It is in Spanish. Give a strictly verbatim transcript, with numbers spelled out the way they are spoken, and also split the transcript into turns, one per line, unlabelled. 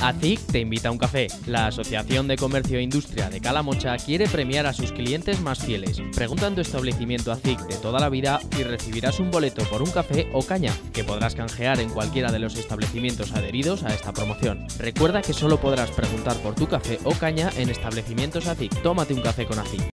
ACIC te invita a un café. La Asociación de Comercio e Industria de Calamocha quiere premiar a sus clientes más fieles. Pregunta en tu establecimiento ACIC de toda la vida y recibirás un boleto por un café o caña, que podrás canjear en cualquiera de los establecimientos adheridos a esta promoción. Recuerda que solo podrás preguntar por tu café o caña en establecimientos ACIC. Tómate un café con ACIC.